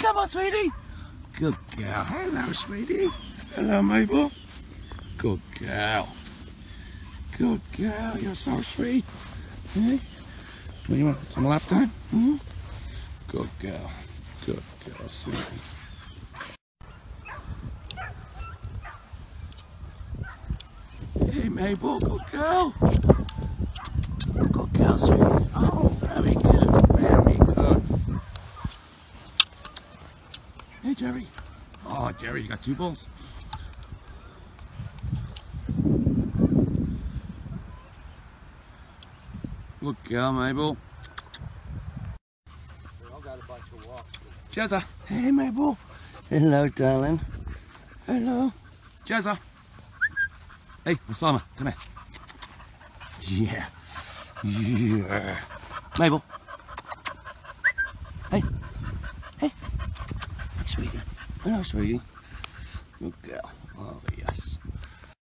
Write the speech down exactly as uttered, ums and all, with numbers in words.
come on, sweetie. Good girl. Hello, sweetie. Hello, Mabel. Good girl. Good girl. You're so sweet. Hey? What do you want? Some lap time? Hmm? Good girl. Good girl, sweetie. Hey, Mabel. Good girl. Good girl, sweetie. Oh, very good. Very good. Hey, Jerry. Oh, Jerry, you got two balls. Good girl, Mabel. They all got a bunch of walks. Jezza. Hey, Mabel. Hello, darling. Hello. Jezza. Hey, Osama, come here. Yeah. Yeah. Mabel. Hey. Hey. Hey, sweetie. Hello, sweetie. Good girl. Oh, yeah.